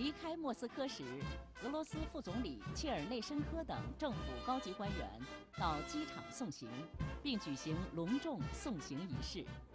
离开莫斯科时，俄罗斯副总理切尔内申科等政府高级官员到机场送行，并举行隆重送行仪式。